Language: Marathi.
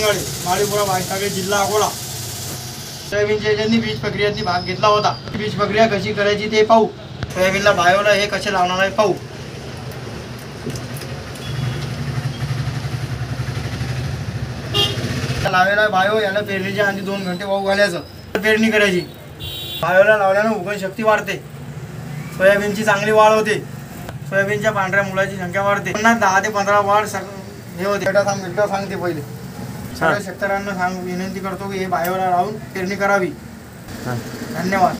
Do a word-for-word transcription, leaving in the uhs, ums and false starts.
गाडे माळीपुरा भाईसागर जिल्हा अकोला। सोयाबीनच्या ज्यांनी बीज प्रक्रियेत भाग घेतला होता, बीज प्रक्रिया कशी करायची ते पाहू। सोयाबीनला बायोला हे कसे लावणार आहे पाहू। लावायला बायो याला पेरणीच्या आधी दोन घंटे वाहू घालायचं, पेरणी करायची। बायोला लावल्यानं उगवण शक्ती वाढते, सोयाबीनची चांगली वाढ होते, सोयाबीनच्या पांढऱ्या मुळाची संख्या वाढते, पुन्हा दहा ते पंधरा वाढ हे होते। एकदा सांग एकदा सांगते पहिले सगळ्या शेतकऱ्यांना सांग विनंती करतो की हे बायोला लावून पेरणी करावी। धन्यवाद।